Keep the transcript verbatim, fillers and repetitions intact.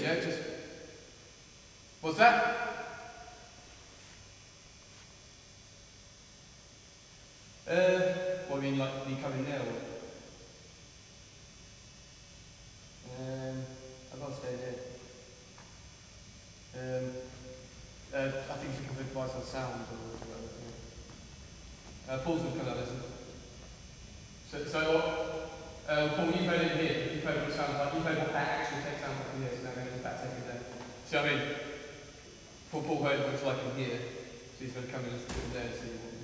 yeah? Just... What's that? Uh, what, I mean, like, you come in now? Um, I've got to stay there. Um, uh, I think you can advise on sound or whatever. Yeah. Uh, Paul's going to come out, listen. So, so uh, Paul, you've heard it here. You've heard what it sounds like. You've heard what that actual text sounds like in here, so now we're going to back take it down. See what I mean? Paul, Paul heard what it's like in here, so he's going to come in and sit there and see what